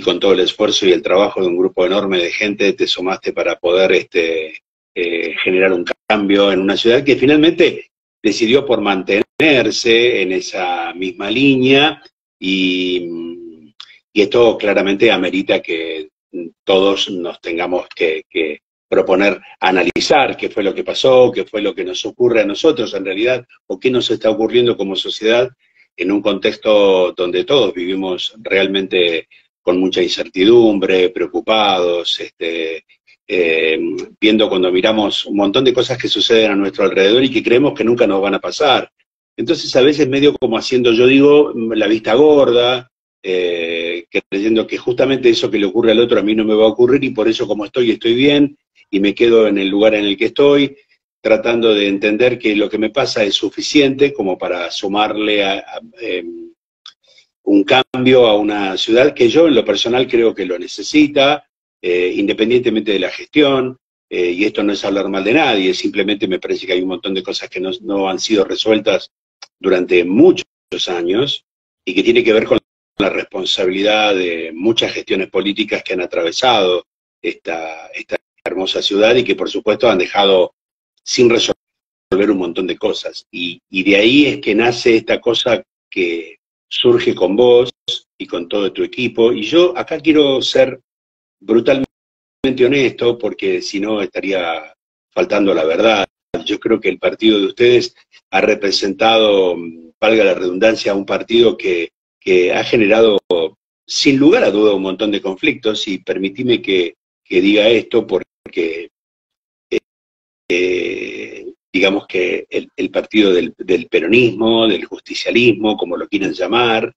con todo el esfuerzo y el trabajo de un grupo enorme de gente te sumaste para poder generar un cambio en una ciudad que finalmente decidió por mantenerse en esa misma línea y esto claramente amerita que todos nos tengamos que proponer analizar qué fue lo que pasó, qué fue lo que nos ocurre a nosotros en realidad, o qué nos está ocurriendo como sociedad en un contexto donde todos vivimos realmente con mucha incertidumbre, preocupados, viendo cuando miramos un montón de cosas que suceden a nuestro alrededor y que creemos que nunca nos van a pasar. Entonces a veces medio como haciendo, yo digo, la vista gorda, creyendo que justamente eso que le ocurre al otro a mí no me va a ocurrir y por eso como estoy bien y me quedo en el lugar en el que estoy, tratando de entender que lo que me pasa es suficiente como para sumarle un cambio a una ciudad que yo en lo personal creo que lo necesita, independientemente de la gestión, y esto no es hablar mal de nadie, simplemente me parece que hay un montón de cosas que no han sido resueltas durante muchos años y que tiene que ver con la responsabilidad de muchas gestiones políticas que han atravesado esta hermosa ciudad y que por supuesto han dejado sin resolver un montón de cosas. Y de ahí es que nace esta cosa que surge con vos y con todo tu equipo. Y yo acá quiero ser brutalmente honesto, porque si no estaría faltando a la verdad. Yo creo que el partido de ustedes ha representado, valga la redundancia, un partido que ha generado, sin lugar a duda, un montón de conflictos, y permitime que diga esto porque digamos que el partido del peronismo, del justicialismo, como lo quieran llamar,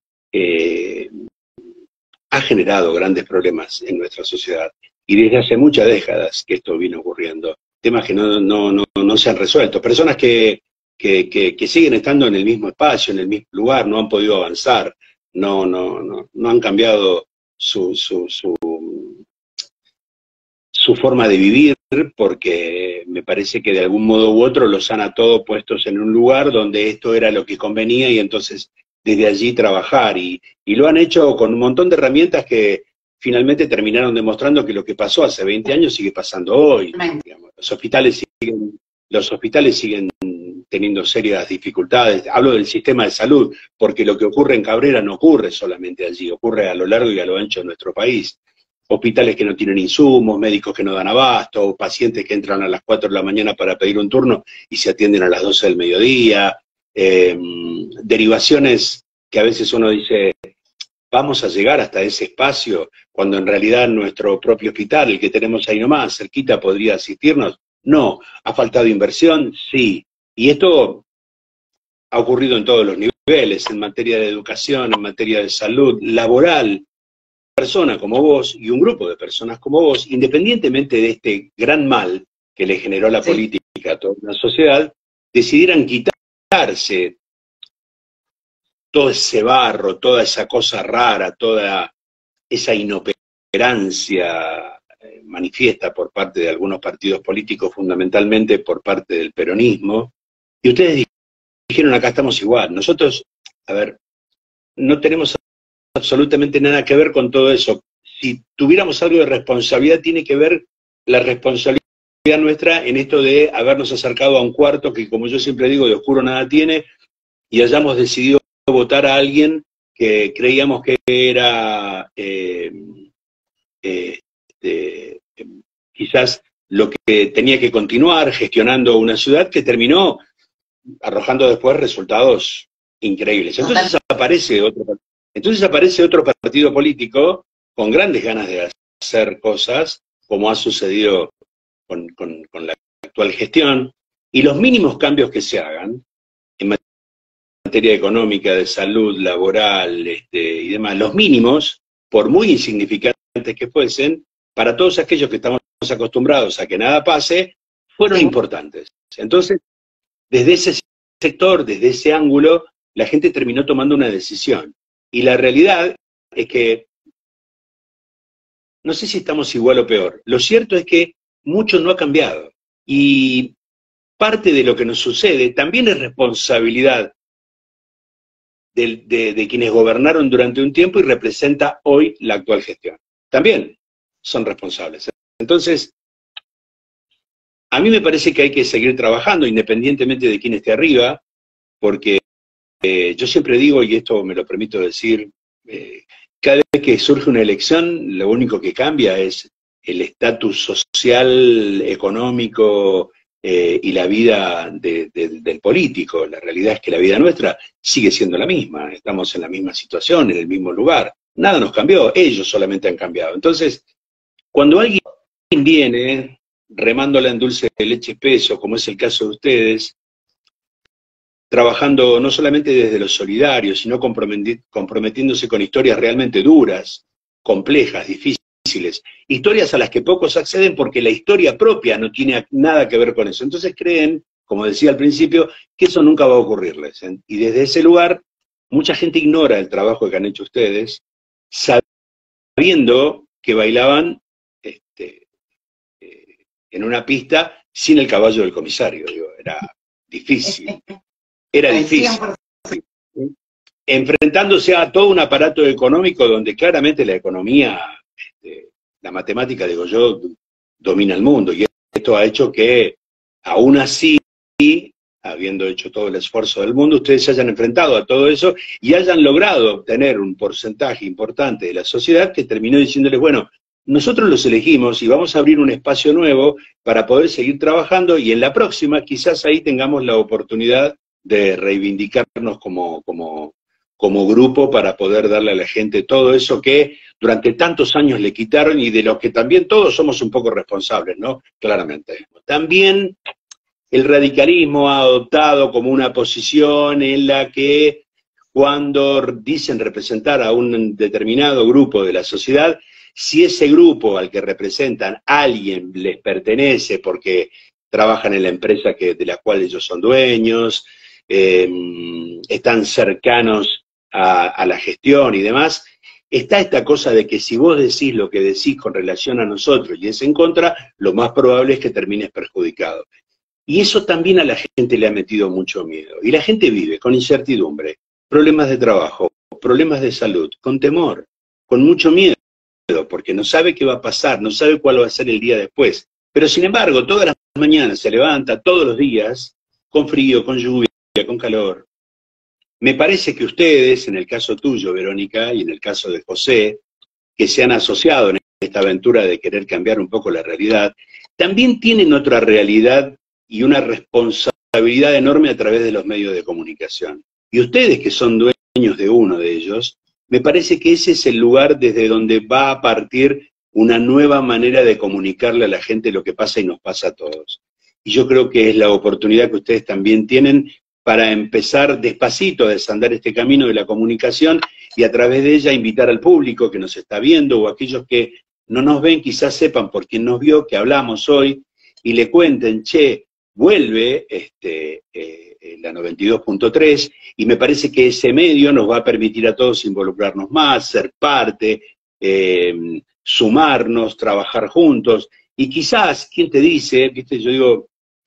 ha generado grandes problemas en nuestra sociedad. Y desde hace muchas décadas que esto viene ocurriendo. Temas que no se han resuelto. Personas que siguen estando en el mismo espacio, en el mismo lugar, no han podido avanzar, no han cambiado su forma de vivir, porque me parece que de algún modo u otro los han a todos puestos en un lugar donde esto era lo que convenía y entonces desde allí trabajar. Y lo han hecho con un montón de herramientas que finalmente terminaron demostrando que lo que pasó hace 20 años sigue pasando hoy. Digamos. Los hospitales siguen teniendo serias dificultades. Hablo del sistema de salud, porque lo que ocurre en Cabrera no ocurre solamente allí, ocurre a lo largo y a lo ancho de nuestro país. Hospitales que no tienen insumos, médicos que no dan abasto, pacientes que entran a las 4 de la mañana para pedir un turno y se atienden a las 12 del mediodía, derivaciones que a veces uno dice, vamos a llegar hasta ese espacio, cuando en realidad nuestro propio hospital, el que tenemos ahí nomás, cerquita, podría asistirnos. No, ha faltado inversión, sí. Y esto ha ocurrido en todos los niveles, en materia de educación, en materia de salud, laboral. Persona como vos y un grupo de personas como vos, independientemente de este gran mal que le generó la política a toda una sociedad, decidieran quitarse todo ese barro, toda esa cosa rara, toda esa inoperancia manifiesta por parte de algunos partidos políticos, fundamentalmente por parte del peronismo, y ustedes dijeron, acá estamos igual. Nosotros, a ver, no tenemos absolutamente nada que ver con todo eso. Si tuviéramos algo de responsabilidad, tiene que ver la responsabilidad nuestra en esto de habernos acercado a un cuarto que, como yo siempre digo, de oscuro nada tiene, y hayamos decidido votar a alguien que creíamos que era quizás lo que tenía que continuar gestionando una ciudad que terminó arrojando después resultados increíbles. Entonces aparece otro partido político con grandes ganas de hacer cosas, como ha sucedido con la actual gestión, y los mínimos cambios que se hagan en materia económica, de salud, laboral y demás, los mínimos, por muy insignificantes que fuesen, para todos aquellos que estamos acostumbrados a que nada pase, fueron importantes. Entonces, desde ese sector, desde ese ángulo, la gente terminó tomando una decisión. Y la realidad es que, no sé si estamos igual o peor, lo cierto es que mucho no ha cambiado. Y parte de lo que nos sucede también es responsabilidad de quienes gobernaron durante un tiempo y representa hoy la actual gestión. También son responsables. Entonces, a mí me parece que hay que seguir trabajando independientemente de quién esté arriba, porque yo siempre digo, y esto me lo permito decir, cada vez que surge una elección, lo único que cambia es el estatus social, económico y la vida del político. La realidad es que la vida nuestra sigue siendo la misma, estamos en la misma situación, en el mismo lugar. Nada nos cambió, ellos solamente han cambiado. Entonces, cuando alguien viene remándola en dulce de leche espeso, como es el caso de ustedes, trabajando no solamente desde lo solidario, sino comprometiéndose con historias realmente duras, complejas, difíciles, historias a las que pocos acceden porque la historia propia no tiene nada que ver con eso. Entonces creen, como decía al principio, que eso nunca va a ocurrirles. Y desde ese lugar, mucha gente ignora el trabajo que han hecho ustedes, sabiendo que bailaban en una pista sin el caballo del comisario. Digo, era difícil. Era difícil. Enfrentándose a todo un aparato económico donde claramente la economía, la matemática, digo yo, domina el mundo. Y esto ha hecho que, aún así, habiendo hecho todo el esfuerzo del mundo, ustedes se hayan enfrentado a todo eso y hayan logrado obtener un porcentaje importante de la sociedad que terminó diciéndoles, bueno, nosotros los elegimos y vamos a abrir un espacio nuevo para poder seguir trabajando y en la próxima quizás ahí tengamos la oportunidad de reivindicarnos como grupo para poder darle a la gente todo eso que durante tantos años le quitaron y de los que también todos somos un poco responsables, ¿no? Claramente. También el radicalismo ha adoptado como una posición en la que cuando dicen representar a un determinado grupo de la sociedad, si ese grupo al que representan alguien les pertenece porque trabajan en la empresa de la cual ellos son dueños, están cercanos a la gestión y demás, está esta cosa de que si vos decís lo que decís con relación a nosotros y es en contra, lo más probable es que termines perjudicado. Y eso también a la gente le ha metido mucho miedo. Y la gente vive con incertidumbre, problemas de trabajo, problemas de salud, con temor, con mucho miedo, porque no sabe qué va a pasar, no sabe cuál va a ser el día después. Pero sin embargo, todas las mañanas se levanta, todos los días, con frío, con lluvia, con calor. Me parece que ustedes, en el caso tuyo, Verónica, y en el caso de José, que se han asociado en esta aventura de querer cambiar un poco la realidad, también tienen otra realidad y una responsabilidad enorme a través de los medios de comunicación. Y ustedes, que son dueños de uno de ellos, me parece que ese es el lugar desde donde va a partir una nueva manera de comunicarle a la gente lo que pasa y nos pasa a todos. Y yo creo que es la oportunidad que ustedes también tienen para empezar despacito a desandar este camino de la comunicación y a través de ella invitar al público que nos está viendo o aquellos que no nos ven, quizás sepan por quién nos vio, que hablamos hoy, y le cuenten, che, vuelve la 92.3, y me parece que ese medio nos va a permitir a todos involucrarnos más, ser parte, sumarnos, trabajar juntos, y quizás, ¿quién te dice? ¿Viste? Yo digo,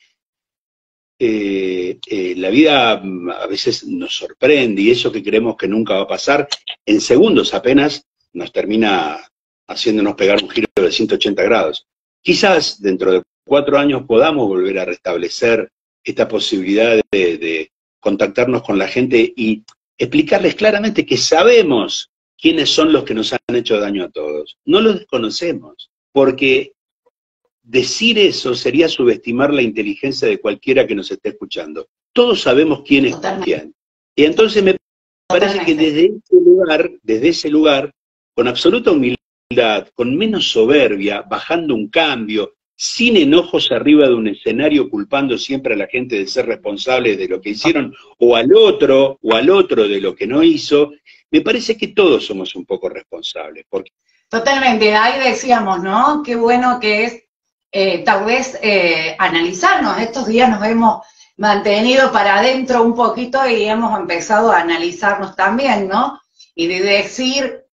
la vida a veces nos sorprende, y eso que creemos que nunca va a pasar, en segundos apenas nos termina haciéndonos pegar un giro de 180 grados. Quizás dentro de 4 años podamos volver a restablecer esta posibilidad de contactarnos con la gente y explicarles claramente que sabemos quiénes son los que nos han hecho daño a todos. No los desconocemos, porque decir eso sería subestimar la inteligencia de cualquiera que nos esté escuchando. Todos sabemos quién es quién. Y entonces me parece que desde ese lugar, con absoluta humildad, con menos soberbia, bajando un cambio, sin enojos arriba de un escenario, culpando siempre a la gente de ser responsable de lo que hicieron, o al otro de lo que no hizo, me parece que todos somos un poco responsables. Porque... Totalmente, ahí decíamos, ¿no? Qué bueno que es tal vez analizarnos. Estos días nos hemos mantenido para adentro un poquito y hemos empezado a analizarnos también, ¿no? Y de decir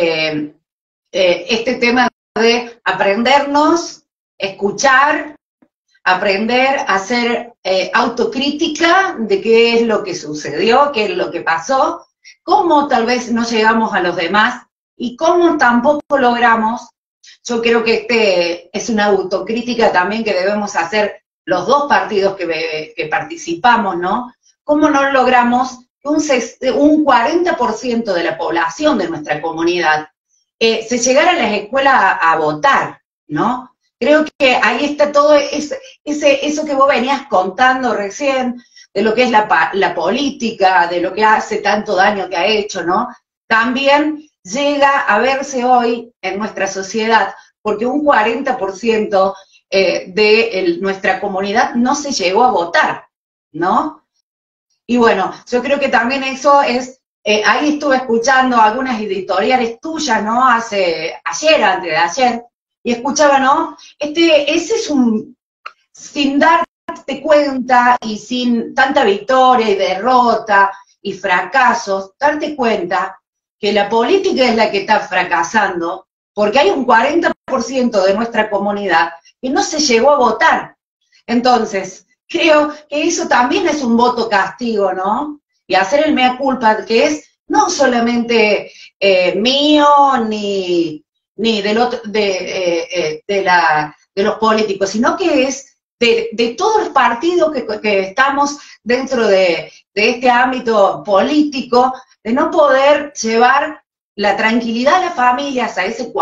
este tema de aprendernos, escuchar, aprender a hacer autocrítica de qué es lo que sucedió, qué es lo que pasó, cómo tal vez no llegamos a los demás y cómo tampoco logramos. Yo creo que es una autocrítica también que debemos hacer los dos partidos que participamos, ¿no? ¿Cómo no logramos que un 40% de la población de nuestra comunidad se llegara a las escuelas a votar, ¿no? Creo que ahí está todo eso que vos venías contando recién, de lo que es la política, de lo que hace tanto daño que ha hecho, ¿no? También llega a verse hoy en nuestra sociedad, porque un 40% de nuestra comunidad no se llegó a votar, ¿no? Y bueno, yo creo que también eso es, ahí estuve escuchando algunas editoriales tuyas, ¿no? Ayer, antes de ayer, y escuchaba, ¿no? Ese es sin darte cuenta y sin tanta victoria y derrota y fracasos, darte cuenta que la política es la que está fracasando, porque hay un 40% de nuestra comunidad que no se llegó a votar. Entonces, creo que eso también es un voto castigo, ¿no? Y hacer el mea culpa, que es no solamente mío ni del otro, de los políticos, sino que es de todos los partidos que estamos dentro de este ámbito político, de no poder llevar la tranquilidad a las familias a ese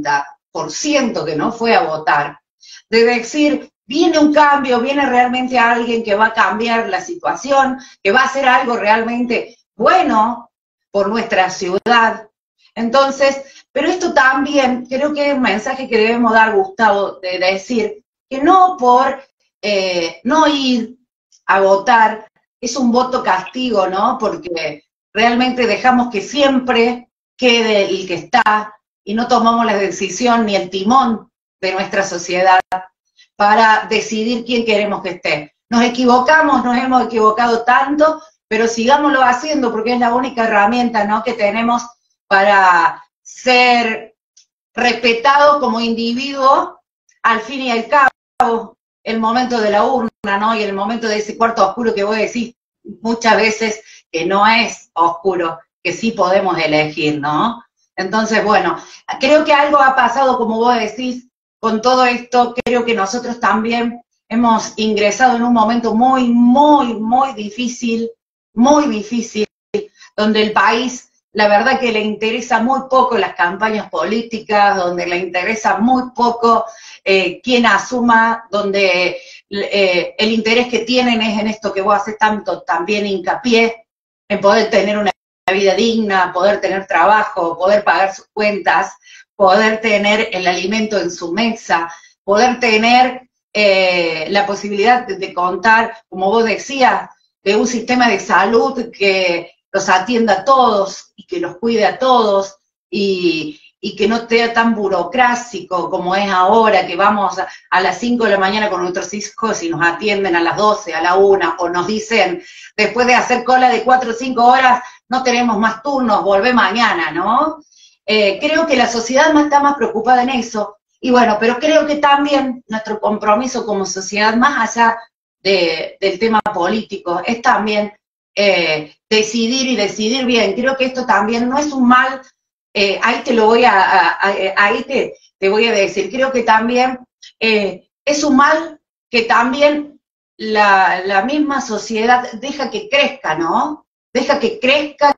40% que no fue a votar, de decir, viene un cambio, viene realmente alguien que va a cambiar la situación, que va a hacer algo realmente bueno por nuestra ciudad. Entonces, pero esto también creo que es un mensaje que debemos dar, Gustavo, de decir que no por no ir a votar es un voto castigo, ¿no? Porque realmente dejamos que siempre quede el que está y no tomamos la decisión ni el timón de nuestra sociedad para decidir quién queremos que esté. Nos equivocamos, nos hemos equivocado tanto, pero sigámoslo haciendo porque es la única herramienta, ¿no?, que tenemos para ser respetados como individuos, al fin y al cabo, el momento de la urna, ¿no?, y el momento de ese cuarto oscuro que vos decís muchas veces que no es oscuro, que sí podemos elegir, ¿no? Entonces, bueno, creo que algo ha pasado, como vos decís, con todo esto. Creo que nosotros también hemos ingresado en un momento muy, muy, muy difícil, donde el país, la verdad que le interesa muy poco las campañas políticas, donde le interesa muy poco quién asuma, donde el interés que tienen es en esto que vos haces tanto también hincapié, en poder tener una vida digna, poder tener trabajo, poder pagar sus cuentas, poder tener el alimento en su mesa, poder tener la posibilidad de contar, como vos decías, de un sistema de salud que los atienda a todos y que los cuide a todos y que no sea tan burocrático como es ahora, que vamos a las 5 de la mañana con nuestros hijos y nos atienden a las 12, a la 1, o nos dicen, después de hacer cola de 4 o 5 horas, no tenemos más turnos, volvé mañana, ¿no? Creo que la sociedad está más preocupada en eso, y bueno, pero creo que también nuestro compromiso como sociedad, más allá del tema político, es también decidir y decidir bien. Creo que esto también no es un mal, ahí te lo voy ahí te voy a decir, creo que también es un mal que también la misma sociedad deja que crezca, ¿no? Deja que crezca,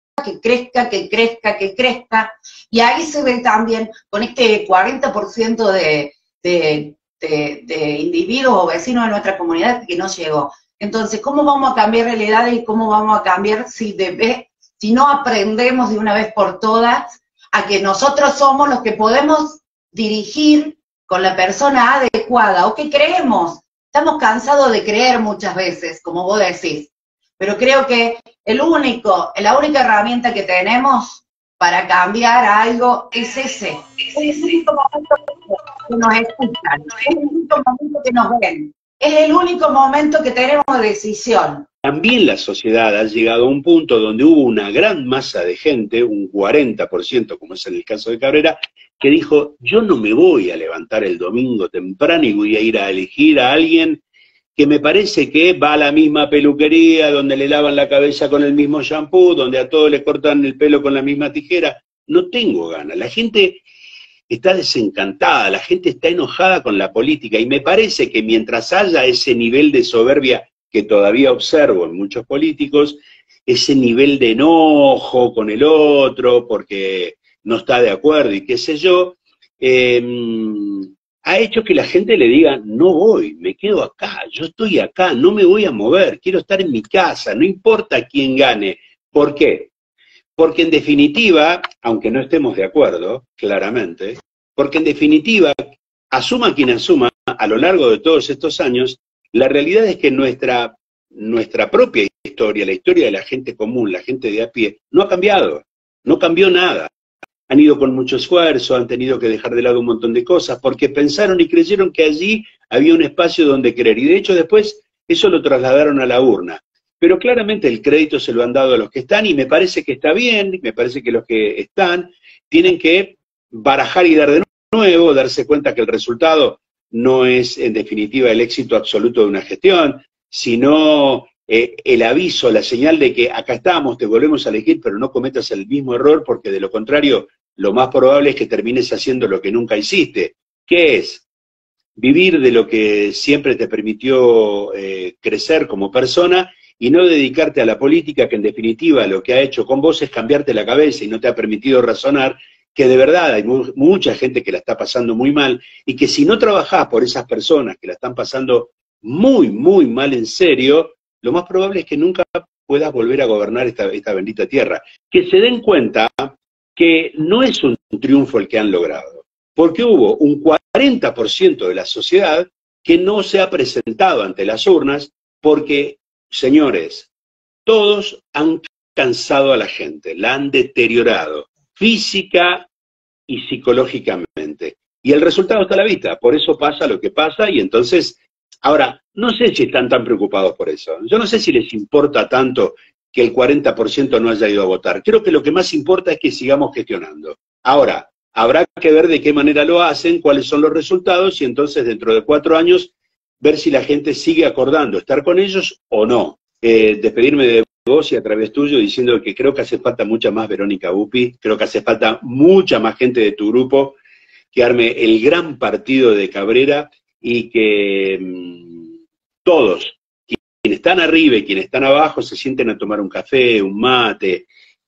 y ahí se ve también con este 40% de individuos o vecinos de nuestra comunidad que no llegó. Entonces, ¿cómo vamos a cambiar realidades y cómo vamos a cambiar si no aprendemos de una vez por todas a que nosotros somos los que podemos dirigir con la persona adecuada, o que creemos? Estamos cansados de creer muchas veces, como vos decís, pero creo que la única herramienta que tenemos para cambiar algo es ese. Es el único momento que nos escuchan, es el único momento que nos ven, es el único momento que tenemos decisión. También la sociedad ha llegado a un punto donde hubo una gran masa de gente, un 40%, como es en el caso de Cabrera, que dijo, yo no me voy a levantar el domingo temprano y voy a ir a elegir a alguien que me parece que va a la misma peluquería, donde le lavan la cabeza con el mismo shampoo, donde a todos le cortan el pelo con la misma tijera. No tengo ganas. La gente está desencantada, la gente está enojada con la política, y me parece que mientras haya ese nivel de soberbia que todavía observo en muchos políticos, ese nivel de enojo con el otro porque no está de acuerdo y qué sé yo, ha hecho que la gente le diga, no voy, me quedo acá, yo estoy acá, no me voy a mover, quiero estar en mi casa, no importa quién gane. ¿Por qué? Porque en definitiva, aunque no estemos de acuerdo, claramente, porque en definitiva, asuma quien asuma, a lo largo de todos estos años, la realidad es que nuestra propia historia, la historia de la gente común, la gente de a pie, no ha cambiado, no cambió nada. Han ido con mucho esfuerzo, han tenido que dejar de lado un montón de cosas, porque pensaron y creyeron que allí había un espacio donde creer, y de hecho después eso lo trasladaron a la urna. Pero claramente el crédito se lo han dado a los que están, y me parece que está bien, me parece que los que están tienen que barajar y dar de nuevo, darse cuenta que el resultado no es en definitiva el éxito absoluto de una gestión, sino el aviso, la señal de que acá estamos, te volvemos a elegir, pero no cometas el mismo error, porque de lo contrario, lo más probable es que termines haciendo lo que nunca hiciste. ¿Qué es? Vivir de lo que siempre te permitió crecer como persona, y no dedicarte a la política, que en definitiva lo que ha hecho con vos es cambiarte la cabeza y no te ha permitido razonar, que de verdad hay mucha gente que la está pasando muy mal, y que si no trabajás por esas personas que la están pasando muy, muy mal en serio, lo más probable es que nunca puedas volver a gobernar esta bendita tierra. Que se den cuenta que no es un triunfo el que han logrado, porque hubo un 40% de la sociedad que no se ha presentado ante las urnas, porque, señores, todos han cansado a la gente, la han deteriorado física y psicológicamente. Y el resultado está a la vista, por eso pasa lo que pasa, y entonces, ahora, no sé si están tan preocupados por eso. Yo no sé si les importa tanto que el 40% no haya ido a votar. Creo que lo que más importa es que sigamos gestionando. Ahora, habrá que ver de qué manera lo hacen, cuáles son los resultados, y entonces dentro de 4 años ver si la gente sigue acordando estar con ellos o no. Despedirme de vos y a través tuyo diciendo que creo que hace falta mucha más Verónica Upy, creo que hace falta mucha más gente de tu grupo que arme el gran partido de Cabrera, y que todos, quienes están arriba y quienes están abajo, se sienten a tomar un café, un mate,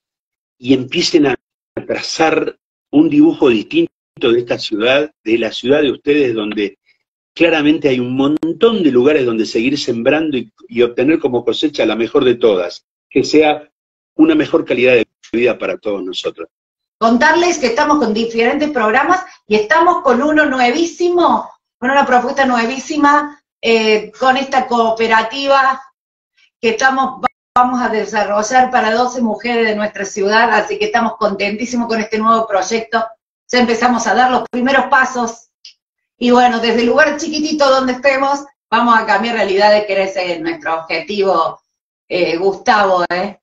y empiecen a trazar un dibujo distinto de esta ciudad, de la ciudad de ustedes, donde claramente hay un montón de lugares donde seguir sembrando y obtener como cosecha la mejor de todas, que sea una mejor calidad de vida para todos nosotros. Contarles que estamos con diferentes programas y estamos con uno nuevísimo, con una propuesta nuevísima, con esta cooperativa que vamos a desarrollar para 12 mujeres de nuestra ciudad, así que estamos contentísimos con este nuevo proyecto. Ya empezamos a dar los primeros pasos. Y bueno, desde el lugar chiquitito donde estemos, vamos a cambiar realidades, que ese es nuestro objetivo, Gustavo,